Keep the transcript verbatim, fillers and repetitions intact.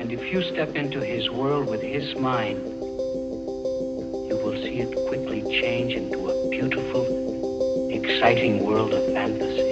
And if you step into his world with his mind, you will see it quickly change into a beautiful, exciting world of fantasy.